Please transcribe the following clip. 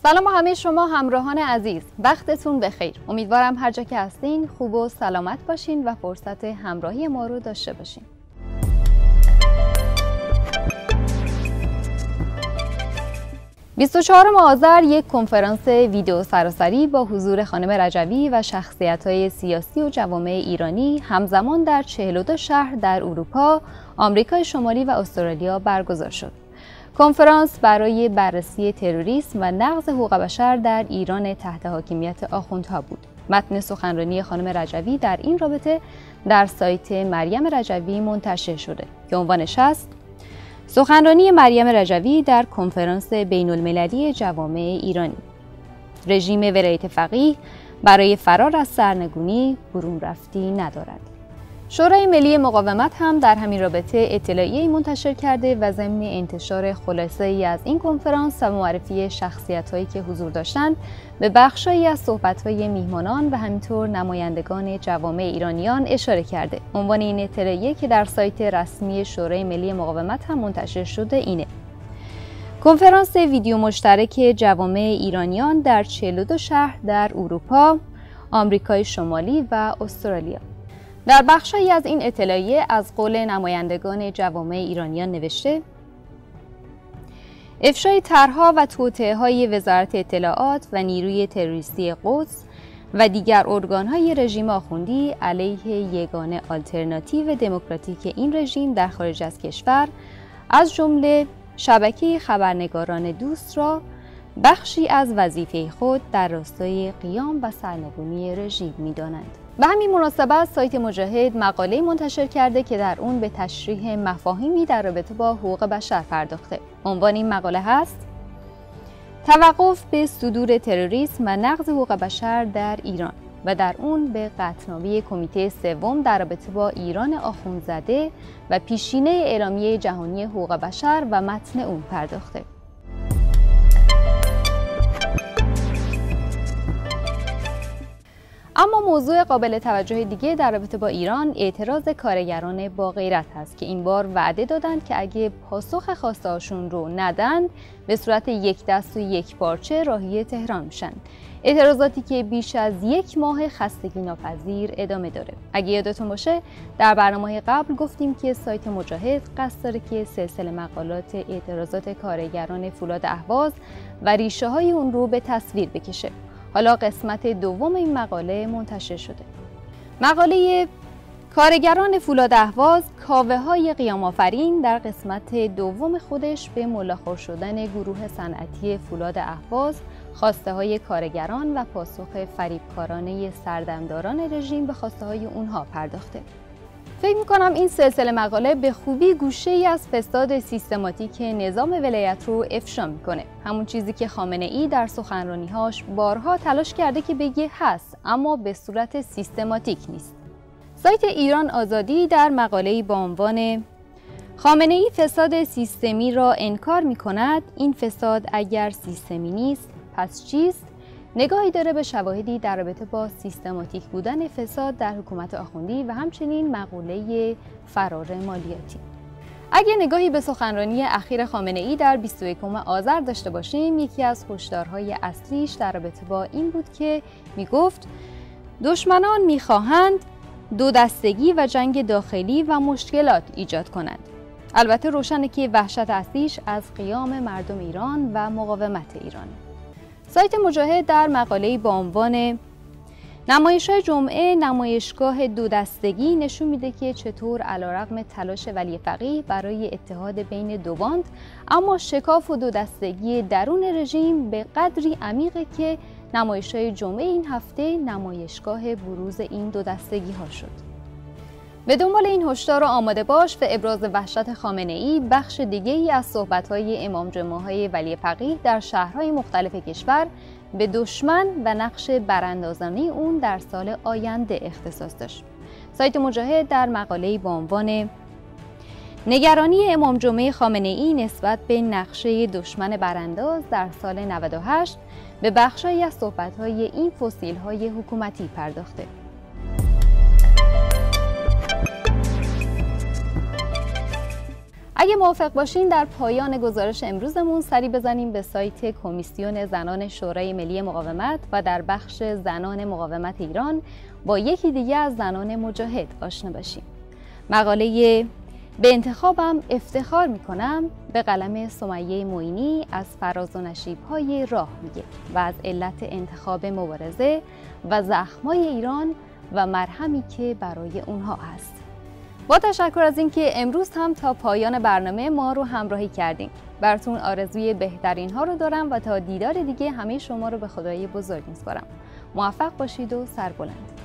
سلام همه شما همراهان عزیز، وقتتون بخیر. امیدوارم هر جا که هستین خوب و سلامت باشین و فرصت همراهی ما رو داشته باشین. (24 آذر) یک کنفرانس ویدیو سراسری با حضور خانم رجوی و شخصیت‌های سیاسی و جوامع ایرانی همزمان در 42 شهر در اروپا، آمریکای شمالی و استرالیا برگزار شد. کنفرانس برای بررسی تروریسم و نقض حقوق بشر در ایران تحت حاکمیت آخوندها بود. متن سخنرانی خانم رجوی در این رابطه در سایت مریم رجوی منتشر شده که عنوانش است: سخنرانی مریم رجوی در کنفرانس بین‌المللی جوامع ایرانی. رژیم ولایت فقیه برای فرار از سرنگونی برون رفتی ندارد. شورای ملی مقاومت هم در همین رابطه اطلاعیه‌ای منتشر کرده و ضمن انتشار خلاصه‌ای از این کنفرانس و معرفی شخصیت‌هایی که حضور داشتند، به بخشایی از صحبت‌های میهمانان و همینطور نمایندگان جوامع ایرانیان اشاره کرده. عنوان این اطلاعیه که در سایت رسمی شورای ملی مقاومت هم منتشر شده اینه: کنفرانس ویدیو مشترک جوامع ایرانیان در 42 شهر در اروپا، آمریکای شمالی و استرالیا. در بخشی از این اطلاعیه از قول نمایندگان جوامع ایرانیان نوشته: افشای طرح‌ها و توطئه‌های وزارت اطلاعات و نیروی تروریستی قدس و دیگر ارگان‌های رژیم آخوندی علیه یگانه آلترناتیو دموکراتیک این رژیم در خارج از کشور، از جمله شبکه خبرنگاران دوست، را بخشی از وظیفه خود در راستای قیام و سرنگونی رژیم می‌دانند. به همین مناسبت سایت مجاهد مقاله منتشر کرده که در اون به تشریح مفاهیمی در رابطه با حقوق بشر پرداخته. عنوان این مقاله هست: توقف به صدور تروریسم و نقض حقوق بشر در ایران، و در اون به قطعنامه کمیته سوم در رابطه با ایران آخوندزاده و پیشینه اعلامیه جهانی حقوق بشر و متن اون پرداخته. اما موضوع قابل توجه دیگه در رابطه با ایران اعتراض کارگران با غیرت هست که این بار وعده دادند که اگه پاسخ خواسته هاشون رو ندن به صورت یک دست و یک پارچه راهی تهران میشن. اعتراضاتی که بیش از یک ماه خستگی ناپذیر ادامه داره. اگه یادتون باشه در برنامه‌های قبل گفتیم که سایت مجاهد قصد داره که سلسله مقالات اعتراضات کارگران فولاد اهواز و ریشه‌های اون رو به تصویر بکشه. حالا قسمت دوم این مقاله منتشر شده. مقاله کارگران فولاد اهواز، کاوه‌های قیام آفرین، در قسمت دوم خودش به ملاخور شدن گروه صنعتی فولاد اهواز، خواسته‌های کارگران و پاسخ فریبکارانه سردمداران رژیم به خواسته‌های اونها پرداخته. فکر می‌کنم این سلسله مقاله به خوبی گوشه‌ای از فساد سیستماتیک نظام ولایت رو افشا می‌کنه. همون چیزی که خامنه‌ای در سخنرانی‌هاش بارها تلاش کرده که بگه هست، اما به صورت سیستماتیک نیست. سایت ایران آزادی در مقاله‌ای با عنوان خامنه‌ای فساد سیستمی را انکار می‌کند، این فساد اگر سیستمی نیست پس چیست؟ نگاهی داره به شواهدی در رابطه با سیستماتیک بودن فساد در حکومت آخوندی و همچنین مقوله فرار مالیاتی. اگه نگاهی به سخنرانی اخیر خامنه‌ای در 21 آذر داشته باشیم، یکی از هشدارهای اصلیش در رابطه با این بود که میگفت دشمنان میخواهند دو دستگی و جنگ داخلی و مشکلات ایجاد کنند. البته روشنه که وحشت اصلیش از قیام مردم ایران و مقاومت ایران. سایت مجاهد در مقاله‌ای با عنوان نمایش‌های جمعه نمایشگاه دو دستگی نشون میده که چطور علیرغم تلاش ولی فقیه برای اتحاد بین دو باند، اما شکاف و دو دستگی درون رژیم به قدری عمیقه که نمایش‌های جمعه این هفته نمایشگاه بروز این دو دستگی ها شد. به دنبال این هشدار آماده باش و ابراز وحشت خامنه‌ای، بخش دیگه‌ای از صحبت‌های امام جمعه‌های ولی فقیه در شهرهای مختلف کشور به دشمن و نقش براندازانه اون در سال آینده اختصاص داشت. سایت مجاهد در مقاله‌ای با عنوان نگرانی امام جمعه خامنه‌ای نسبت به نقشه دشمن برانداز در سال 98 به بخشی از صحبت‌های این فسیل‌های حکومتی پرداخته. اگه موافق باشین در پایان گزارش امروزمون سری بزنیم به سایت کمیسیون زنان شورای ملی مقاومت و در بخش زنان مقاومت ایران با یکی دیگه از زنان مجاهد آشنا بشیم. مقاله به انتخابم افتخار میکنم به قلم سمیه معینی از فراز و نشیب‌های راه میگه و از علت انتخاب مبارزه و زخم‌های ایران و مرهمی که برای اونها هست. با تشکر از اینکه امروز هم تا پایان برنامه ما رو همراهی کردین. براتون آرزوی بهترین ها رو دارم و تا دیدار دیگه همه شما رو به خدای بزرگ میسپارم. موفق باشید و سربلند.